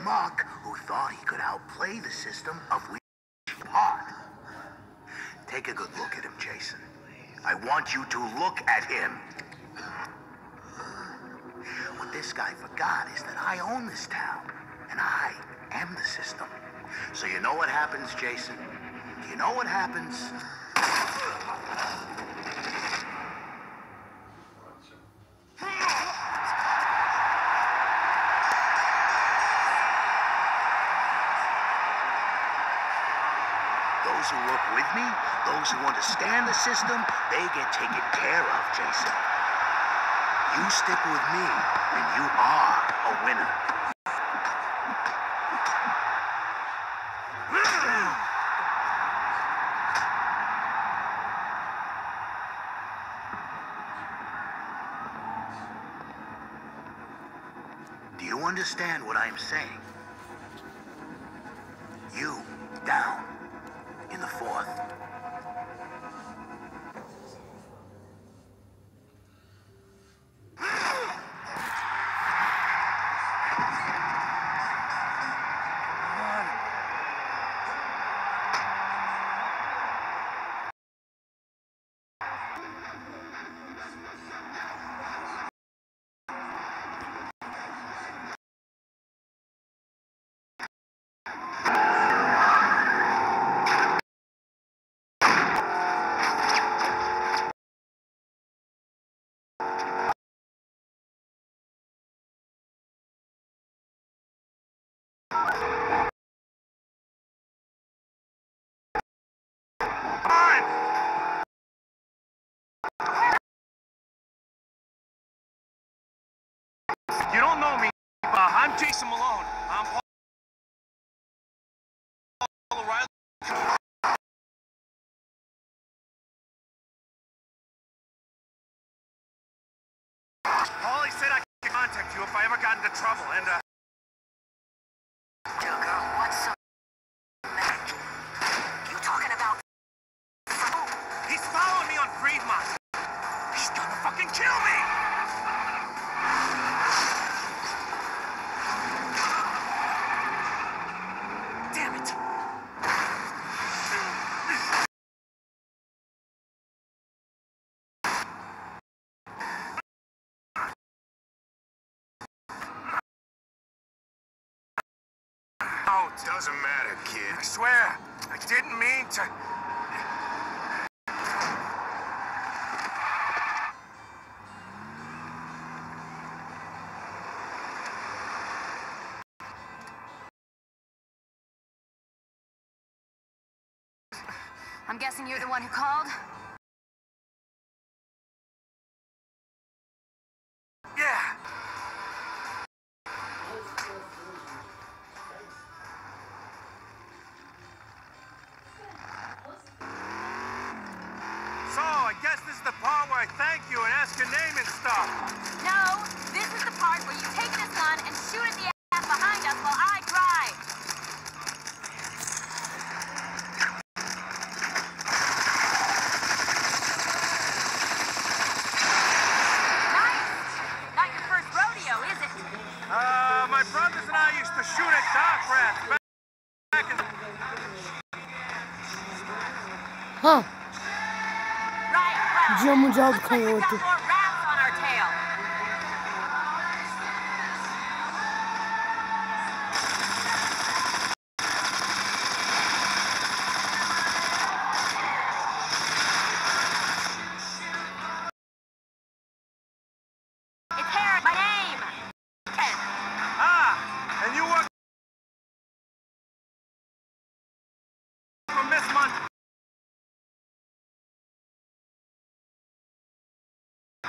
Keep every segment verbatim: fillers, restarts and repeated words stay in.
schmuck who thought he could outplay the system of which part. Take a good look at him, Jason. I want you to look at him. What this guy forgot is that I own this town, and I am the system. So you know what happens, Jason? Do you know what happens? Those who work with me, those who understand the system, they get taken care of, Jason. You stick with me, and you are a winner. Do you understand what I'm saying? You, down in the fourth. You don't know me, uh, I'm Jason Malone. I'm Paul O'Reilly. Paulie said I could contact you if I ever got into trouble, and, uh... Joker, what's up? You talking about... He's following me on Fremont. He's gonna fucking kill me! Damn it! Oh, it doesn't matter, kid. I swear, I didn't mean to... I'm guessing you're the one who called? Yeah. So, I guess this is the part where I thank you and ask your name and stuff. No, this is the part where you take this gun and shoot at the ass behind us while I drive. Nice! Not your first rodeo, is it? Uh, my brothers and I used to shoot at dock rats back, back in... Ha, Right, well, camı cam looks like we've got kayotu. more rats on our tail. It's Harry, my name. Ah, and you work for Miss Mon...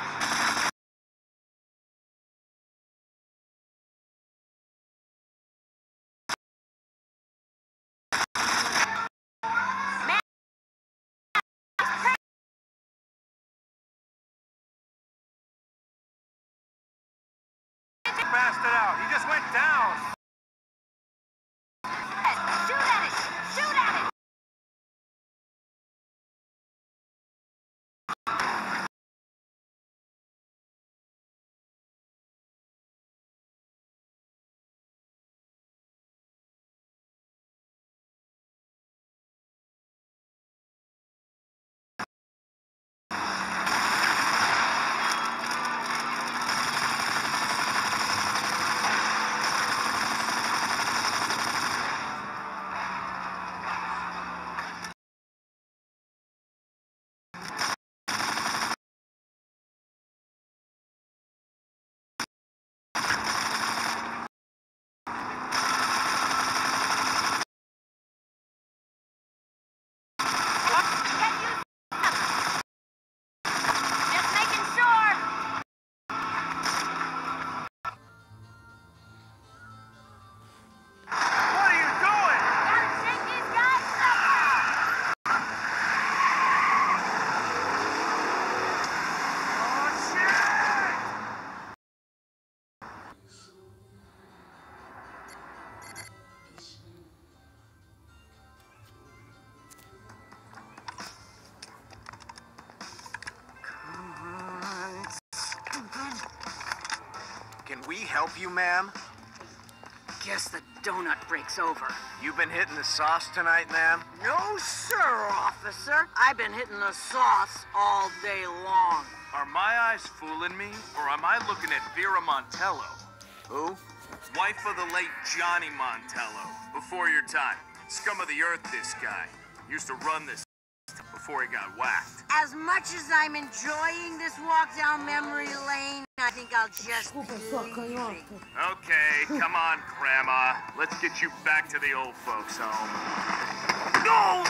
help you, ma'am? Guess the donut breaks over. You been hitting the sauce tonight, ma'am? No, sir, officer. I've been hitting the sauce all day long. Are my eyes fooling me, or am I looking at Vera Montello? Who? Wife of the late Johnny Montello. Before your time. Scum of the earth, this guy. Used to run this before he got whacked. As much as I'm enjoying this walk down memory lane, I think I'll just Desculpa, sua leave. canhota. Okay, come on, Grandma. Let's get you back to the old folks' home. No!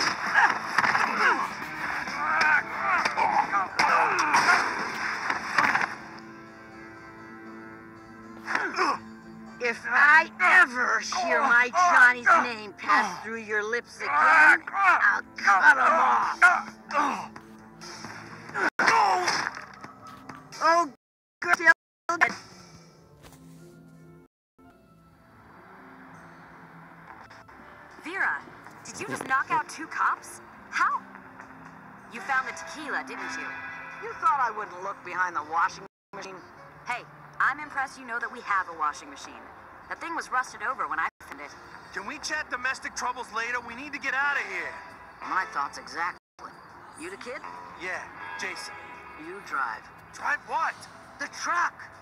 If I ever hear my Johnny's name pass through your lips again, I'll cut him off. Oh, good. Vera, did you just knock out two cops? How? You found the tequila, didn't you? You thought I wouldn't look behind the washing machine? Hey, I'm impressed you know that we have a washing machine. That thing was rusted over when I found it. Can we chat domestic troubles later? We need to get out of here. My thoughts exactly. You the kid? Yeah, Jason. You drive. Drive what? The truck.